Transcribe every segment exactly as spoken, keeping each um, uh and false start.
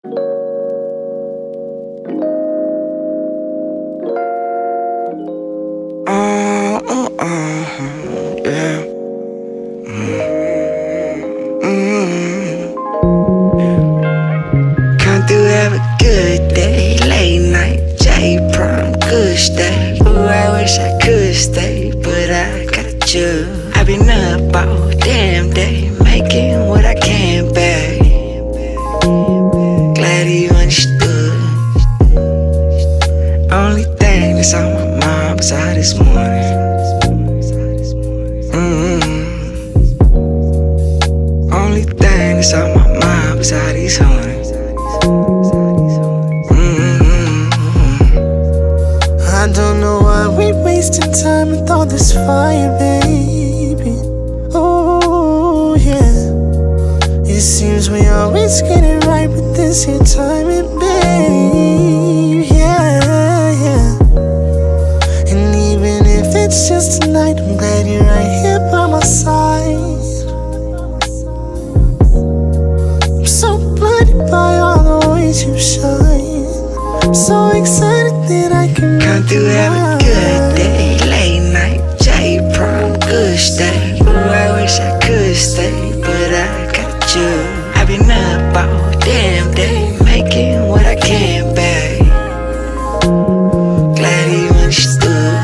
Uh, uh, uh, yeah. Mm-hmm. Come through, have a good day. Late night, J-Prom, good stay. Ooh, I wish I could stay, but I got you. I've been up all damn day, making what I can, babe. Glad you understood. Only thing that's on my mind was out this morning. Mm-hmm. Only thing that's on my mind was out these horns. Mm-hmm. I don't know why we wasting time with all this fire, baby. Oh yeah. It seems we always get it right with this here timing, babe. Yeah, yeah. And even if it's just tonight, I'm glad you're right here by my side. I'm so blinded by all the ways you shine. I'm so excited that I can come through, have a good day. Late night, J-Prom, good stay. Ooh, I wish I could stay, but I got you. I've been up all damn day, making what I can, babe. Glad you understood.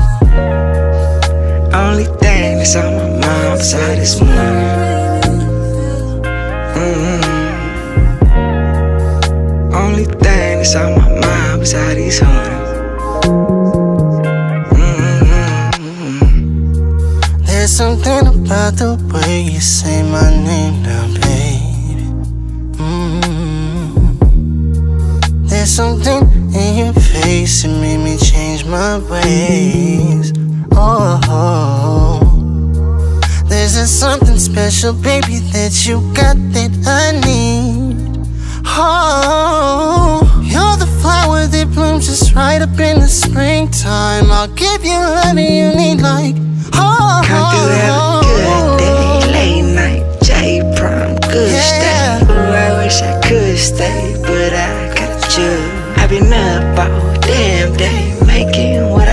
Only thing that's on my mind was out this morning. Mm-hmm. Only thing that's on my mind was how these horns. Mm-hmm. There's something about the way you say my name now, baby. Mm-hmm. There's something in your face that made me change my ways. Oh, oh. There's just something special, baby, that you got that I need. Oh, you're the flower that blooms just right up in the springtime. I'll give you whatever you need, like, oh. Come through, have a good day. Late night, J-Prom, good Yeah. stay. Ooh, I wish I could stay, but I got you. I've been up all damn day, making what